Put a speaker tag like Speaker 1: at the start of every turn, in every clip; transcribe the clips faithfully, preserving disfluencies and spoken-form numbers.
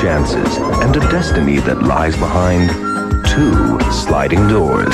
Speaker 1: chances and a destiny that lies behind two sliding doors.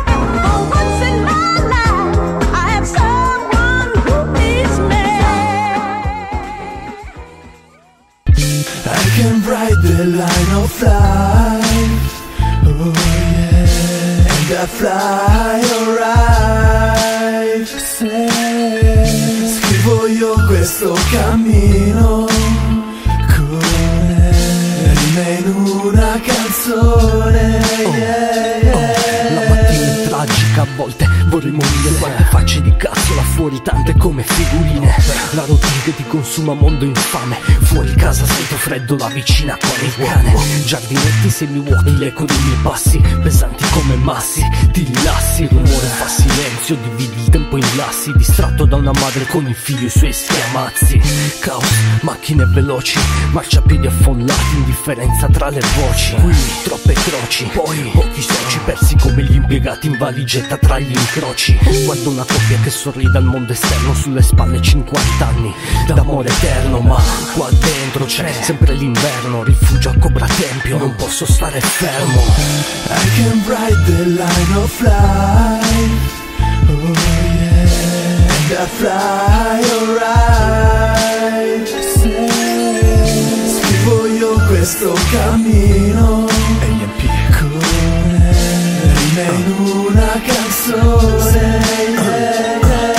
Speaker 2: I can ride the line of life, oh yeah, and I fly alright. Se scrivo io questo cammino con rime in una canzone, yeah, yeah.
Speaker 3: Oh, la mattina è tragica, a volte vorrei morire. Quante facce di cazzo là fuori, tante come figurine. La routine che ti consuma, mondo infame. Fuori casa sento freddo, la vicina con il cane. Giardinetti semivuoti, l'eco dei miei passi, pesanti come massi. Ti rilassi, il rumore fa silenzio, dividi il tempo in lassi. Distratto da una madre con il figlio e i suoi schiamazzi. Caos, macchine veloci, marciapiedi affollati, indifferenza tra le voci. Qui troppe croci, poi pochi soci, persi come gli impiegati in valigetta tra gli incroci. Guardo una coppia che sorride al mondo esterno, sulle spalle cinquanta anni d'amore eterno. Ma qua dentro c'è sempre l'inverno, rifugio a Cobra Tempio, non posso stare fermo.
Speaker 2: I can ride the line of life, oh yeah, and I fly alright. Se scrivo io questo cammino con rime in una canzone, yeah.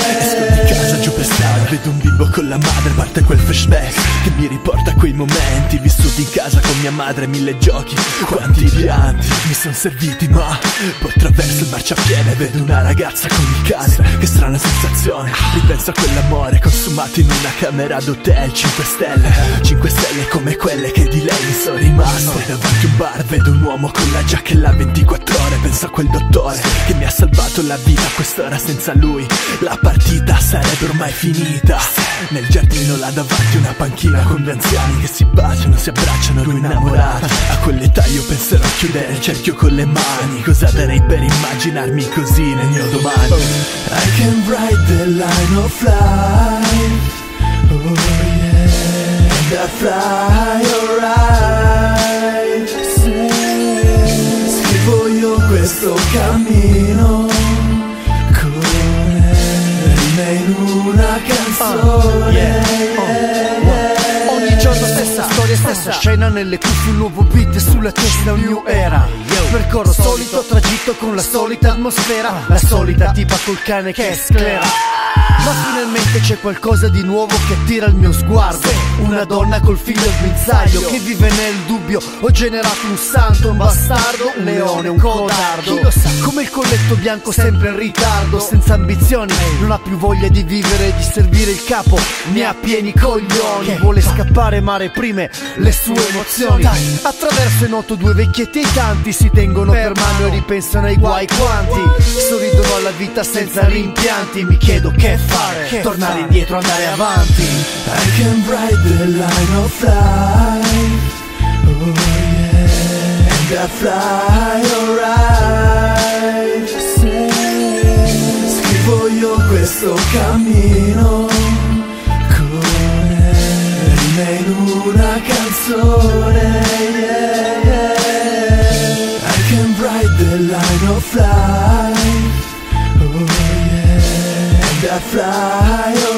Speaker 4: Vedo un bimbo con la madre, parte quel flashback che mi riporta a quei momenti vissuti in casa con mia madre, mille giochi, quanti pianti mi son serviti, ma poi attraverso il marciapiede vedo una ragazza con il cane. Che strana sensazione, ripenso a quell'amore consumato in una camera d'hotel, cinque stelle, cinque stelle come quelle che di lei mi sono rimasto. E davanti a un bar vedo un uomo con la giacca e la ventiquattro ore, penso a quel dottore che mi ha salvato la vita. A quest'ora senza lui la partita sarebbe ormai finita. Nel giardino là davanti una panchina con due anziani che si baciano, si abbracciano, lui innamorati. A quell'età io penserò a chiudere il cerchio con le mani. Cosa darei per immaginarmi così nel mio domani?
Speaker 2: I can ride the line of life, oh yeah, and I fly alright. Se scrivo io questo cammino con rime in una canzone, uh, yeah. Oh,
Speaker 3: wow. Ogni giorno stessa storia, stessa scena, nelle cuffie un nuovo beat e sulla testa un new era. Percorro solito tragitto con la solita atmosfera, la solita tipa col cane che sclera. Ma finalmente c'è qualcosa di nuovo che attira il mio sguardo. Una donna col figlio sguinzaglio che vive nel dubbio. Ho generato un santo, un bastardo, un leone, un codardo. Chi lo sa, come il colletto bianco sempre in ritardo, senza ambizioni, non ha più voglia di vivere e di servire il capo, ne ha pieni coglioni. Vuole scappare ma reprime le sue emozioni. Attraverso il noto due vecchietti e tanti si tengono per mano e ripensano ai guai quanti sorridono alla vita senza rimpianti. Mi chiedo che fare, che tornare fare? Indietro, andare avanti.
Speaker 2: I can ride the line of life, oh yeah, and I fly alright. Se scrivo io questo cammino con rime in una canzone, yeah, yeah. I can ride the line of life, oh yeah, and I fly